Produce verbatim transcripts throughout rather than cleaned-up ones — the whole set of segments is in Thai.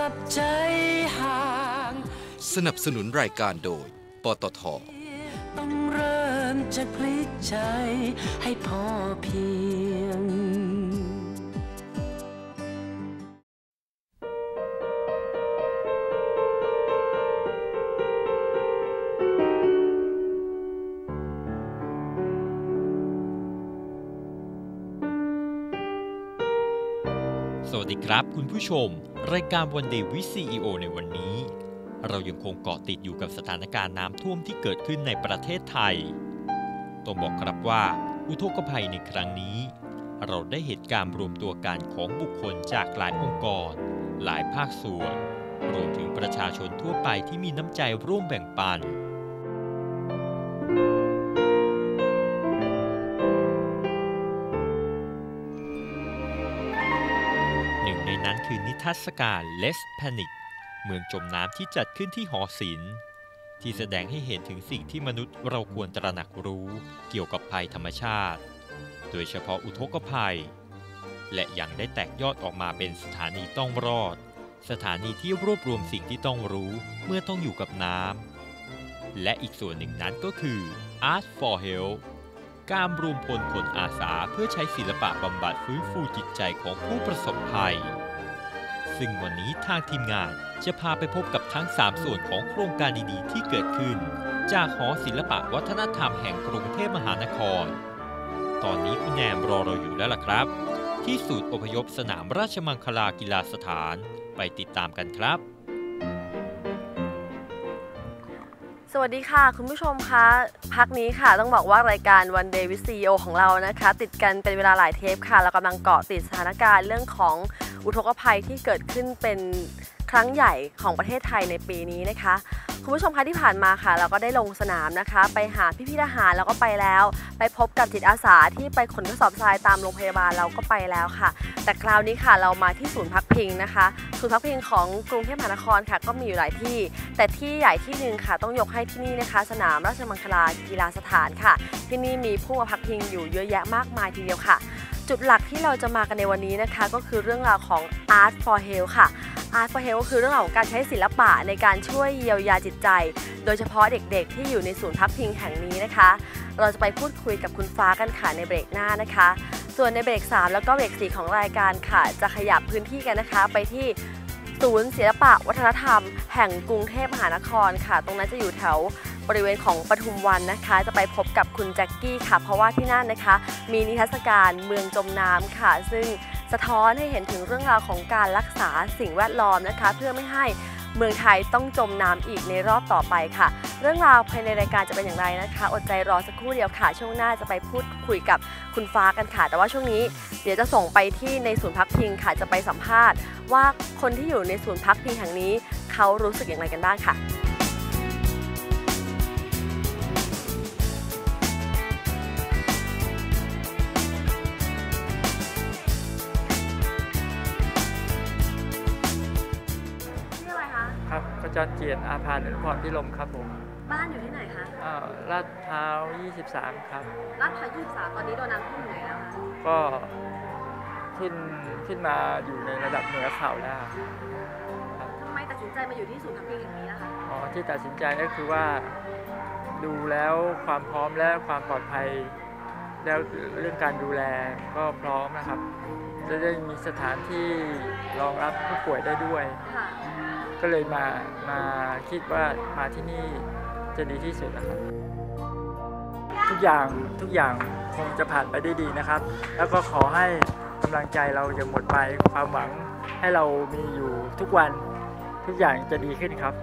กับใจห่างสนับสนุนรายการโดยปตท. ต้องเริ่มจากพลิกใจให้พอเพียงสวัสดีครับคุณผู้ชมรายการ One Day with ซี อี โอ ในวันนี้เรายังคงเกาะติดอยู่กับสถานการณ์น้ำท่วมที่เกิดขึ้นในประเทศไทยต้องบอกครับว่าอุทกภัยในครั้งนี้เราได้เห็นการรวมตัวกันของบุคคลจากหลายองค์กรหลายภาคส่วนรวมถึงประชาชนทั่วไปที่มีน้ำใจร่วมแบ่งปันนั้นคือนิทรรศการ Let's Panic เมืองจมน้ำที่จัดขึ้นที่หอศิลป์ที่แสดงให้เห็นถึงสิ่งที่มนุษย์เราควรตระหนักรู้เกี่ยวกับภัยธรรมชาติโดยเฉพาะอุทกภัยและยังได้แตกยอดออกมาเป็นสถานีต้องรอดสถานีที่รวบรวมสิ่งที่ต้องรู้เมื่อต้องอยู่กับน้ำและอีกส่วนหนึ่งนั้นก็คือ Art for Health การรวมพลคนอาสาเพื่อใช้ศิลปะบำบัดฟื้นฟูจิตใจของผู้ประสบภัยซึ่งวันนี้ทางทีมงานจะพาไปพบกับทั้งสามส่วนของโครงการดีๆที่เกิดขึ้นจากหอศิลปะวัฒนธรรมแห่งกรุงเทพมหานครตอนนี้คุณแนมรอเราอยู่แล้วล่ะครับที่ศูนย์อพยพสนามราชมังคลากีฬาสถานไปติดตามกันครับสวัสดีค่ะคุณผู้ชมคะพักนี้ค่ะต้องบอกว่ารายการ One Day with ซี อี โอ ของเรานะคะติดกันเป็นเวลาหลายเทปค่ะเรากำลังเกาะติดสถานการณ์เรื่องของอุทกภัยที่เกิดขึ้นเป็นครั้งใหญ่ของประเทศไทยในปีนี้นะคะคุณผู้ชมคะที่ผ่านมาค่ะเราก็ได้ลงสนามนะคะไปหาพี่ๆทหารแล้วก็ไปแล้วไปพบกับจิตอาสาที่ไปขนกระสอบทรายตามโรงพยาบาลเราก็ไปแล้วค่ะแต่คราวนี้ค่ะเรามาที่ศูนย์พักพิงนะคะศูนย์พักพิงของกรุงเทพมหานครค่ะก็มีอยู่หลายที่แต่ที่ใหญ่ที่หนึ่งค่ะต้องยกให้ที่นี่นะคะสนามราชมังคลากีฬาสถานค่ะที่นี่มีผู้มาพักพิงอยู่เยอะแยะมากมายทีเดียวค่ะจุดหลักที่เราจะมากันในวันนี้นะคะก็คือเรื่องราวของ Art for Health ค่ะ Art for Health ก็คือเรื่องราวของการใช้ศิลปะในการช่วยเยียวยาจิตใจโดยเฉพาะเด็กๆที่อยู่ในศูนย์พักพิงแห่งนี้นะคะเราจะไปพูดคุยกับคุณฟ้ากันค่ะในเบรกหน้านะคะส่วนในเบรกสามแล้วก็เบรกสี่ของรายการค่ะจะขยับพื้นที่กันนะคะไปที่ศูนย์ศิลปะวัฒนธรรมแห่งกรุงเทพมหานครค่ะตรงนั้นจะอยู่แถวบริเวณของปทุมวันนะคะจะไปพบกับคุณแจ็คกี้ค่ะเพราะว่าที่นั่นนะคะมีนิทรรศการเมืองจมน้ำค่ะซึ่งสะท้อนให้เห็นถึงเรื่องราวของการรักษาสิ่งแวดล้อมนะคะเพื่อไม่ให้เมืองไทยต้องจมน้ำอีกในรอบต่อไปค่ะเรื่องราวภายในรายการจะเป็นอย่างไรนะคะอดใจรอสักครู่เดียวค่ะช่วงหน้าจะไปพูดคุยกับคุณฟ้ากันค่ะแต่ว่าช่วงนี้เดี๋ยวจะส่งไปที่ในศูนย์พักพิงค่ะจะไปสัมภาษณ์ว่าคนที่อยู่ในศูนย์พักพิงแห่งนี้เขารู้สึกอย่างไรกันบ้างค่ะครับขจรเกียรติอาภาอนุพรพิรมครับผมบ้านอยู่ที่ไหนคะอ่าลาดพร้าวยี่สิบสามครับลาดพร้าวยี่สิบสามตอนนี้โดนน้ำท่วมอยู่ไหนแล้วคะก็ขึ้นขึ้นมาอยู่ในระดับเหนือเข่าแล้วทำไมตัดสินใจมาอยู่ที่ศูนย์พักพิงอย่างนี้นะคะอ๋อที่ตัดสินใจก็คือว่าดูแล้วความพร้อมและความปลอดภัยแล้วเรื่องการดูแลก็พร้อมนะครับจะได้มีสถานที่รองรับผู้ป่วยได้ด้วยก็เลยมามาคิดว่ามาที่นี่จะดีที่สุดนะครับทุกอย่างทุกอย่างคงจะผ่านไปได้ดีนะครับแล้วก็ขอให้กำลังใจเราอย่าหมดไปความหวังให้เรามีอยู่ทุกวันทุกอย่างจะดีขึ้นครับ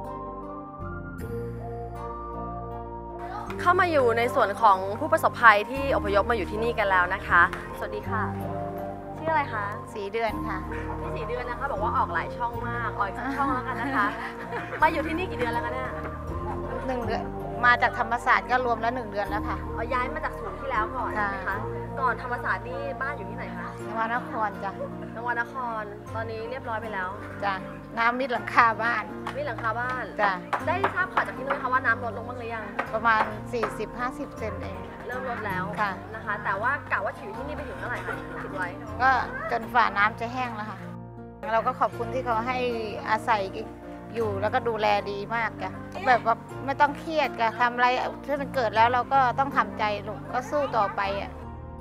เข้ามาอยู่ในส่วนของผู้ประสบภัยที่อพยพมาอยู่ที่นี่กันแล้วนะคะสวัสดีค่ะชื่ออะไรคะสีเดือนค่ะพี่สีเดือนนะคะบอกว่าออกหลายช่องมากออกสักช่องแล้วกันนะคะมาอยู่ที่นี่กี่เดือนแล้วคะเนี่ยหนึ่งเดือนมาจากธรรมศาสตร์ก็รวมแล้วหนึ่งเดือนแล้วค่ะเอาย้ายมาจากศูนย์ที่แล้วก่อนใช่ไหมคะก่อนธรรมศาสตร์นี่บ้านอยู่ที่ไหนคะนวนครจ้ะนวนครตอนนี้เรียบร้อยไปแล้วจ้ะน้ำมิดหลังคาบ้านมิดหลังคาบ้านจ้ะได้ทราบข่าวจากที่นู้นคะว่าน้ำลดลงบ้างหรือยังประมาณ สี่สิบถึงห้าสิบ เซนเองเริ่มลดแล้วนะคะแต่ว่ากะว่าอยู่ที่นี่ไปถึงเท่าไหร่คะคิดไว้ก็จนฝ่าน้ำจะแห้งแล้วค่ะเราก็ขอบคุณที่เขาให้อาศัยอยู่แล้วก็ดูแลดีมากจ้ะแบบว่าไม่ต้องเครียดจ้ะทำอะไรถ้ามันเกิดแล้วเราก็ต้องทำใจลูกก็สู้ต่อไปอ่ะ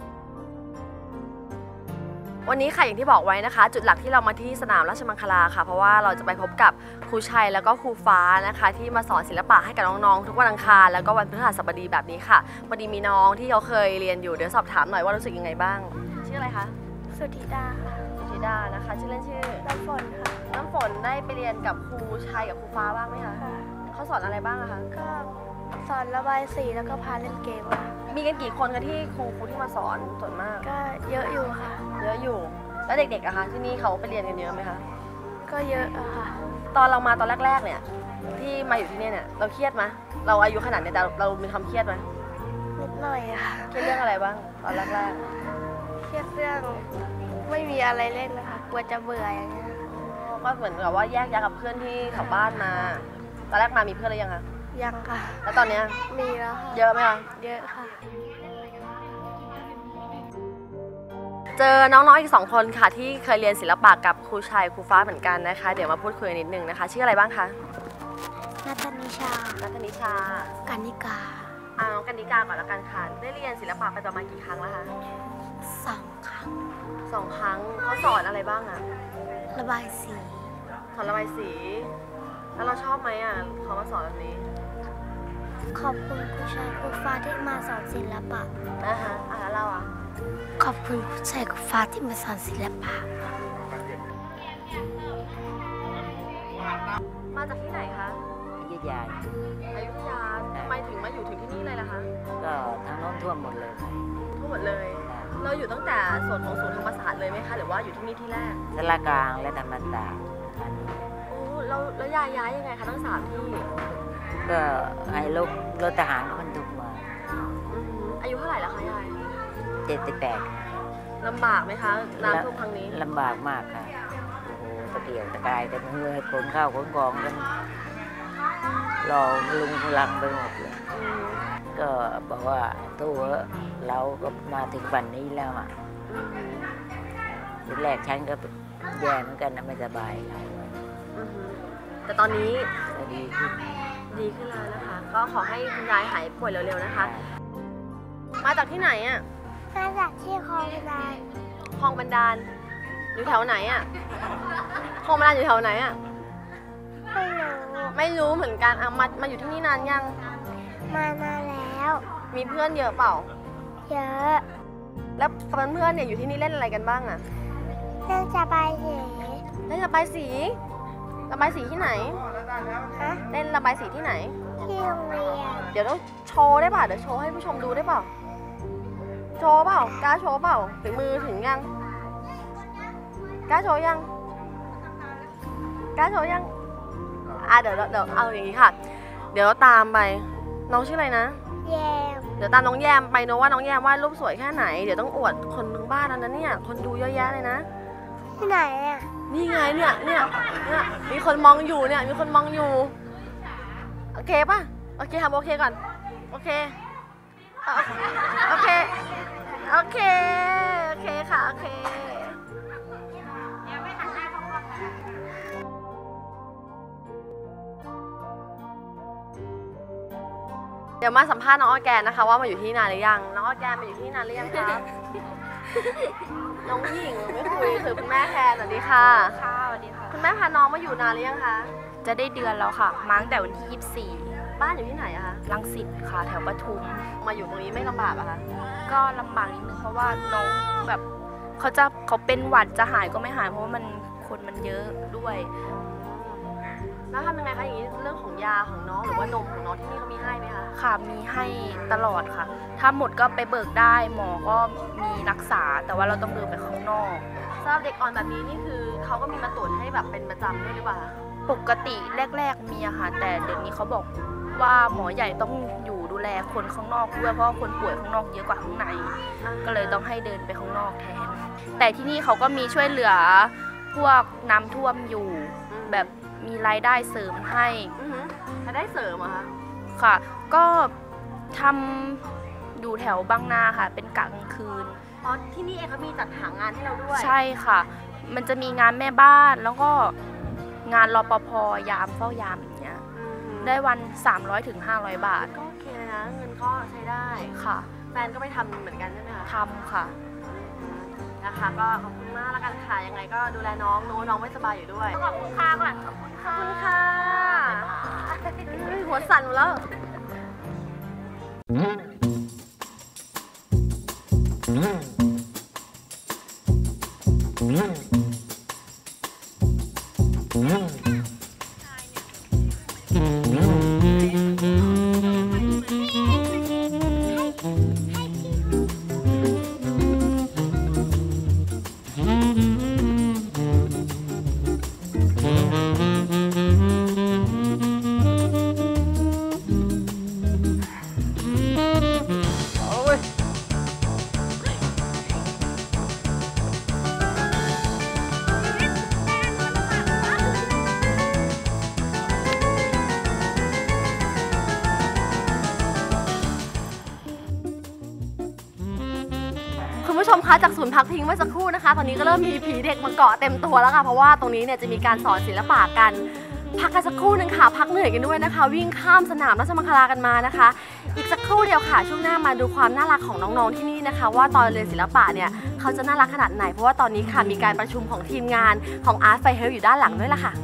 วันนี้ค่ะอย่างที่บอกไว้นะคะ จุดหลักที่เรามาที่สนามราชมังคลาค่ะเพราะว่าเราจะไปพบกับครูชัยแล้วก็ครูฟ้านะคะที่มาสอนศิลปะให้กับน้องๆทุกวันอังคารแล้วก็วันพฤหัสบดีแบบนี้ค่ะพอดีมีน้องที่เขาเคยเรียนอยู่เดี๋ยวสอบถามหน่อยว่ารู้สึกยังไงบ้างชื่ออะไรคะสุธิดาค่ะสุธิดานะคะชื่อเล่นชื่อน้ำฝนค่ะน้ำฝนได้ไปเรียนกับครูชัยกับครูฟ้าบ้างไหมคะค่ะเขาสอนอะไรบ้างอะคะก็สอนระบายสีแล้วก็พาเล่นเกมค่ะมีกันกี่คนกันที่ครูครูที่มาสอนส่วนมากก็เยอะอยู่ค่ะเยอะอยู่แล้วเด็กๆอะคะที่นี่เขาไปเรียนกันเยอะไหมคะก็เยอะอะค่ะตอนเรามาตอนแรกๆเนี่ยที่มาอยู่ที่นี่เนี่ยเราเครียดไหมเราอายุขนาดนี้แต่เรามีความเครียดไหมนิดหน่อยอะค่ะเครียดเรื่องอะไรบ้างตอนแรกเครียดเรื่องไม่มีอะไรเล่นนะคะกลัวจะเบื่ออย่างเงี้ยๆก็เหมือนกับว่าแยกย้ายกับเพื่อนที่แถวบ้านมาตอนแรกมามีเพื่อนหรือยังคะยังค่ะแล้วตอนเนี้ยมีแล้วค่ะเยอะไหมคะเยอะค่ะเจอน้องๆอีกสองคนค่ะที่เคยเรียนศิลปะกับครูชัยครูฟ้าเหมือนกันนะคะเดี๋ยวมาพูดคุยนิดนึงนะคะชื่ออะไรบ้างคะนัทนิชานัทนิชากันนิกาอ่าน้องกันนิกาก่อนละกันค่ะได้เรียนศิลปะไปประมาณกี่ครั้งแล้วคะสองครั้งสองครั้งเขาสอนอะไรบ้างอะระบายสีสอนระบายสี แล้วเราชอบไหมอะเขามาสอนแบบนี้ขอบคุณครูชายครูฟ้าที่มาสอนศิลปะนะคะอ่ะแล้วเราอะขอบคุณครูชายครูฟ้าที่มาสอนศิลปะมาจากที่ไหนคะอยุธยาอยุธยาทำไมถึงมาอยู่ถึงที่นี่เลยล่ะคะก็ทางโน้นท่วมหมดเลยครับทั่วหมดเลย เราอยู่ตั้งแต่ส่วนของศูนย์ธรรมศาสตร์เลยไหมคะหรือว่าอยู่ที่นี่ที่แรกสารกลางและธรรมศาสตร์โอ้แล้วแล้วย้ายย้ายยังไงคะทั้งสามที่ก็ให้ลูกรถทหารคนถูกมาอืมอายุเท่าไหร่แล้วคะยายเจ็ดสิบแปดลำบากไหมคะน้ำท่วมครั้งนี้ลำบากมากค่ะโอ้โหตะเกียกตะกายแต่มือขนข้าวขนกองกันรอลุงพลังไปหมดเลยอืมก็บอกว่าตู้เถอะเราก็มาถึงวันนี้แล้วอ่ะอืมทีแรกฉันก็แย่เหมือนกันนะไม่สบายหลายวันอืมแต่ตอนนี้ก็ดีขึ้นดีขึ้นแล้วนะคะ ก็ขอให้คุณยายหายป่วยเร็วๆนะคะ มาจากที่ไหนอะมาจากที่คลองนายคลองบันดาล อยู่แถวไหนอะคลองบันดาลอยู่แถวไหนอะไม่รู้ไม่รู้เหมือนกันอ่ะมามาอยู่ที่นี่นานยังมานานแล้วมีเพื่อนเยอะเปล่าเยอะแล้วเพื่อนๆเนี่ยอยู่ที่นี่เล่นอะไรกันบ้างอะเรื่องจะไปเหเล่นระบายสี ระบายสีที่ไหนฮะเล่นระบายสีที่ไหนที่โรงเรียนเดี๋ยวต้องโชว์ได้ป่ะ เดี๋ยวโชว์ให้ผู้ชมดูได้เปล่า โชว์เปล่ากล้าโชว์เปล่าถึงมือถึงยังกล้าโชว์ยังกล้าโชว์ยังอ่ะเดี๋ยวเดี๋ยวเอาอย่างนี้ค่ะ เดี๋ยวตามไปน้องชื่ออะไรนะแยมเดี๋ยวตามน้องแยมไปเนอะว่าน้องแยมวาดรูปสวยแค่ไหนเดี๋ยวต้องอวดคนทั้งบ้านแล้วนะเนี่ยคนดูเยอะแยะเลยนะที่ไหนอ่ะนี่ไงเนี่ยเนี่ยเนี่ยมีคนมองอยู่เนี่ยมีคนมองอยู่โอเคป่ะโอเคทำโอเคก่อนโอเคอ่ะโอเคโอเคโอเคค่ะโอเคเดี๋ยวมาสัมภาษณ์น้องออร์แกนนะคะว่ามาอยู่ที่นานหรือยังน้องออร์แกนมาอยู่ที่นานหรือยังครับ น้องหญิงไม่คุยคือคุณแม่แทนสวัสดีค่ะค่ะสวัสดีค่ะคุณแม่พาน้องมาอยู่นานหรือยังคะจะได้เดือนแล้วค่ะ มาตั้งแต่วันที่ยี่สิบสี่บ้านอยู่ที่ไหนอะคะรังสิตค่ะ แถวปทุมมาอยู่ตรงนี้ไม่ลำบากอะคะก็ลำบากนิดนึงเพราะว่าน้องแบบเขาจะเขาเป็นหวัดจะหายก็ไม่หายเพราะว่ามันคนมันเยอะด้วยแล้วทำยังไงคะอย่างนี้เรื่องของยาของน้องหรือว่านมของน้องที่นี่เขามีให้ไหมคะค่ะมีให้ตลอดค่ะ ถ้าหมดก็ไปเบิกได้หมอก็มีรักษา แต่ว่าเราต้องเดินไปข้างนอกสำหรับเด็กอ่อนแบบนี้นี่คือเขาก็มีมาตรวจให้แบบเป็นประจำด้วยหรือเปล่าคะปกติแรกๆมีอะค่ะ แต่เดี๋ยวนี้เขาบอกว่าหมอใหญ่ต้องอยู่ดูแลคนข้างนอกด้วยเพราะว่าคนป่วยข้างนอกเยอะกว่าข้างใน ก็เลยต้องให้เดินไปข้างนอกแทน แต่ที่นี่เขาก็มีช่วยเหลือพวกน้ำท่วมอยู่แบบมีรายได้เสริมให้อือหือรายได้เสริมเหรอคะค่ะ ก็ทำอยู่แถวบางนาค่ะ เป็นกะกลางคืนอ๋อที่นี่เองเขามีจัดหางานให้เราด้วยใช่ค่ะมันจะมีงานแม่บ้านแล้วก็งานรปภยามเฝ้ายามอย่างเงี้ยได้วันสามร้อยถึงห้าร้อยบาทก็โอเคนะเงินก็ใช้ได้ค่ะแฟนก็ไปทำเหมือนกันใช่ไหมคะทำค่ะนะคะก็ขอบคุณมากแล้วกันค่ะยังไงก็ดูแลน้องโน้น้องไม่สบายอยู่ด้วยขอบคุณค่ะก่อนขอบคุณค่ะขอบคุณค่ะหัวสั่นหมดแล้วคุณผู้ชมคะจากศูนย์พักพิงเมื่อสักครู่นะคะตอนนี้ก็เริ่มมีผีเด็กมาเกาะเต็มตัวแล้วค่ะเพราะว่าตรงนี้เนี่ยจะมีการสอนศิลปะกันพักกันสักครู่หนึ่งค่ะพักเหนื่อยกันด้วยนะคะวิ่งข้ามสนามราชมังคลากันมานะคะอีกสักครู่เดียวค่ะช่วงหน้ามาดูความน่ารักของน้องๆที่นี่นะคะว่าตอนเรียนศิลปะเนี่ยเขาจะน่ารักขนาดไหนเพราะว่าตอนนี้ค่ะมีการประชุมของทีมงานของ Art for Health อยู่ด้านหลังด้วยล่ะค่ะ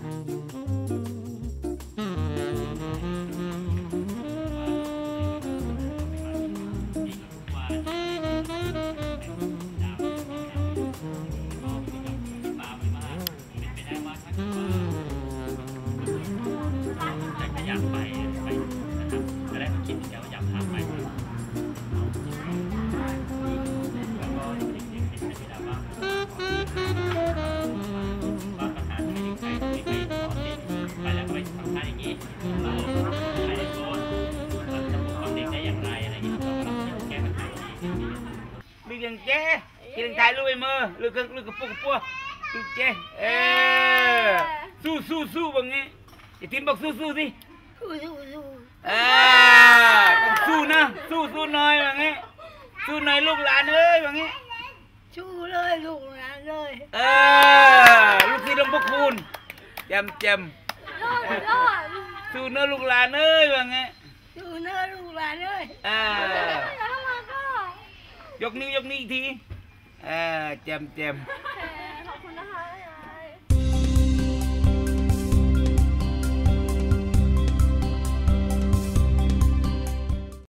ยังเจ๊กินถ่ายรูปไอ้มือลูกกระลูกกระปุกกระปุกลูกเจ๊เออสู้สู้สู้แบบนี้ไอ้ทีมบอกสู้สู้สิสู้สู้สู้อ่าต้องสู้นะสู้สู้หน่อยแบบนี้สู้หน่อยลูกหลานเอ้ยแบบนี้สู้เลยลูกหลานเลยเออลูกที่ลงพระคุณจำจำสู้เนื้อลูกหลานเอ้ยแบบนี้สู้เนื้อลูกหลานเอ้ยอ่ายกนิ้วยกนิ้วอีกทีเออแจมแจม